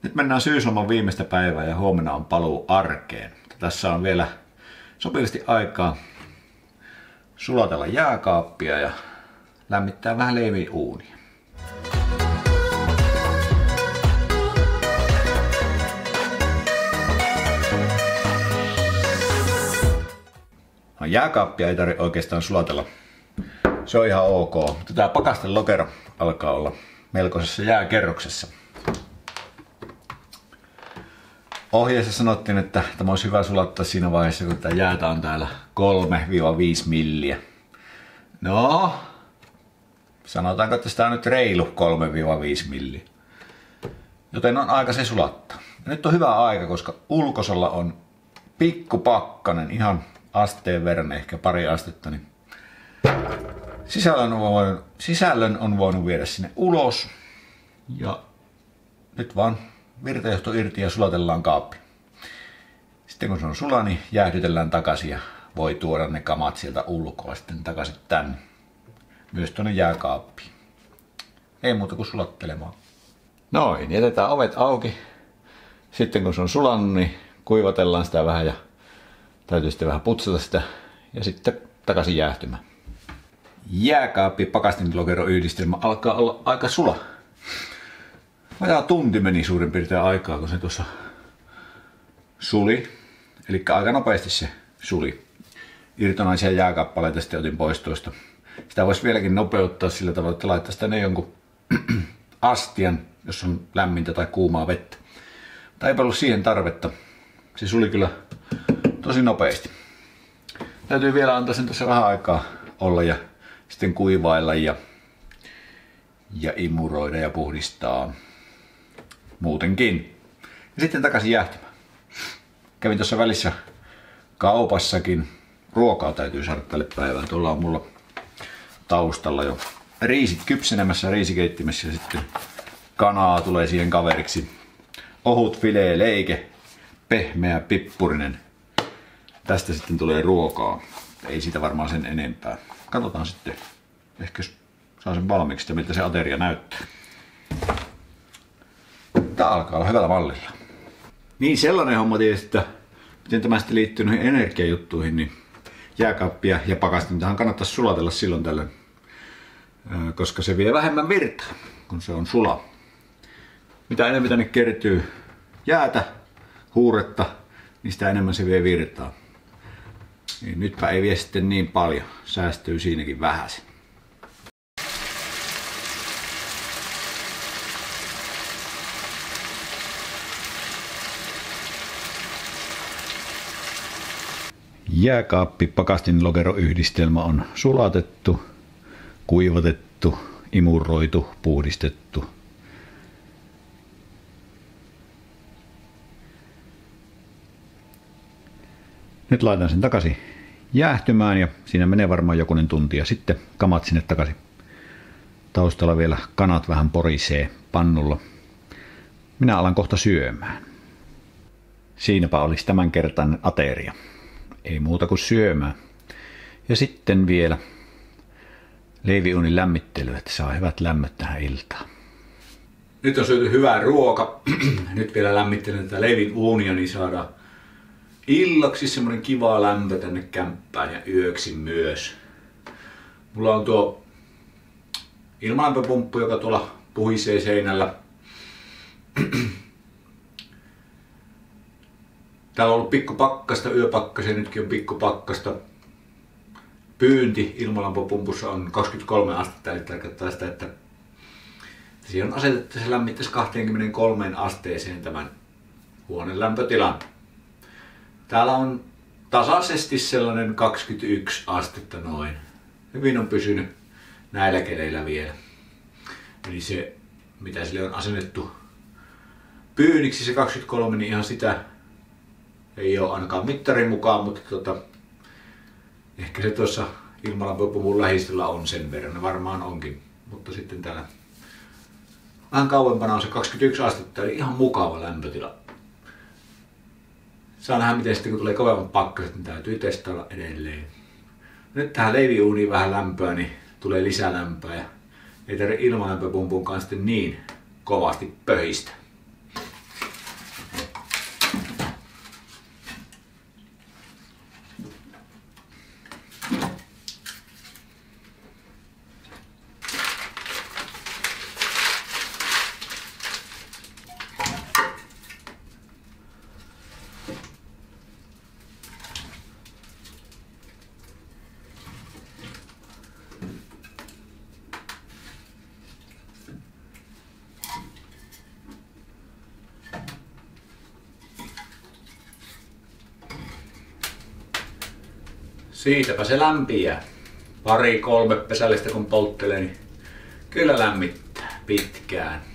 Nyt mennään syysloman viimeistä päivää ja huomenna on paluu arkeen. Tässä on vielä sopivasti aikaa sulatella jääkaappia ja lämmittää vähän leivinuunia. No, jääkaappia ei tarvitse oikeastaan sulatella. Se on ihan ok. Mutta tää pakastelokero alkaa olla melkoisessa jääkerroksessa. Ohjeessa sanottiin, että tämä olisi hyvä sulattaa siinä vaiheessa, kun tämä jäätä on täällä 3-5 milliä. No, sanotaanko, että sitä on nyt reilu 3-5 milliä. Joten on aika se sulattaa. Ja nyt on hyvä aika, koska ulkosalla on pikkupakkanen, ihan asteen verran, ehkä pari astetta. Niin sisällön on voinut viedä sinne ulos. Ja nyt vaan virtajohto irti ja sulatellaan kaappi. Sitten kun se on sula, niin jäähdytellään takaisin ja voi tuoda ne kamat sieltä ulkoa sitten takaisin tänne. Myös tuonne jääkaappiin. Ei muuta kuin sulattelemaan. Noin, jätetään ovet auki. Sitten kun se on sulannut, niin kuivatellaan sitä vähän ja täytyy sitten vähän putsata sitä ja sitten takaisin jäähtymään. Jääkaappi pakastinlokero yhdistelmä alkaa olla aika sula. Vajaa tunti meni suurin piirtein aikaa, kun se tuossa suli. Eli aika nopeasti se suli. Irtonaisia jääkappaleita sitten otin pois tuosta. Sitä voisi vieläkin nopeuttaa sillä tavalla, että laittaa sitä jonkun astian, jos on lämmintä tai kuumaa vettä. Mutta eipä ollut siihen tarvetta. Se suli kyllä tosi nopeasti. Täytyy vielä antaa sen tuossa vähän aikaa olla ja sitten kuivailla ja imuroida ja puhdistaa muutenkin. Ja sitten takaisin jäähtymään. Kävin tuossa välissä kaupassakin. Ruokaa täytyy saada tälle päivään. Tuolla on mulla taustalla jo riisit kypsenemässä riisikeittimessä ja sitten kanaa tulee siihen kaveriksi. Ohut filee leike, pehmeä pippurinen. Tästä sitten tulee ruokaa. Ei siitä varmaan sen enempää. Katsotaan sitten. Ehkä saa sen valmiiksi, että miltä se ateria näyttää. Tää alkaa olla hyvällä mallilla. Niin sellainen homma tietysti, että miten tämä sitten liittyy noihin energiajuttuihin, niin jääkaappia ja pakastintahan kannattaisi sulatella silloin tällöin, koska se vie vähemmän virtaa, kun se on sula. Mitä enemmän tänne kertyy jäätä, huuretta, niin sitä enemmän se vie virtaa. Niin nytpä ei vie sitten niin paljon, säästyy siinäkin vähäsen. Jääkaappi pakastinlokero yhdistelmä on sulatettu, kuivatettu, imuroitu, puhdistettu. Nyt laitan sen takaisin jäähtymään ja siinä menee varmaan jokunen tunti ja sitten kamat sinne takaisin. Taustalla vielä kanat vähän porisee pannulla. Minä alan kohta syömään. Siinäpä olisi tämänkertainen ateria. Ei muuta kuin syömään. Ja sitten vielä leiviuunin lämmittely, että saa hyvät lämmöt tähän iltaan. Nyt on syöty hyvää ruoka. Nyt vielä lämmittelen tätä leivinuunia, niin saadaan illaksi semmonen kiva lämpö tänne kämppään ja yöksi myös. Mulla on tuo ilmalämpöpumppu, joka tuolla puhisee seinällä. Täällä on ollut pikkupakkasta, yöpakkasta, nytkin on pikkupakkasta. Pyynti ilmalämpöpumpussa on 23 astetta, eli tarkoittaa sitä, että siihen on asetettu, että se lämmittäisi 23 asteeseen tämän huoneen lämpötilan. Täällä on tasaisesti sellainen 21 astetta noin. Hyvin on pysynyt näillä keleillä vielä. Eli se, mitä sille on asennettu pyynniksi se 23, niin ihan sitä ei ole ainakaan mittarin mukaan, mutta ehkä se tuossa ilmalämpöpumpun lähistöllä on sen verran, varmaan onkin. Mutta sitten täällä vähän kauempana on se 21 astetta, eli ihan mukava lämpötila. Saa nähdä, miten sitten kun tulee kovemmat pakkaset, niin täytyy testailla edelleen. Nyt tähän leiviuuniin vähän lämpöä, niin tulee lisää lämpöä ja ei tarvitse ilmalämpöpumpun kanssa niin kovasti pöhistä. Siitäpä se lämpiää. 2-3 pesällistä kun polttelee, niin kyllä lämmittää pitkään.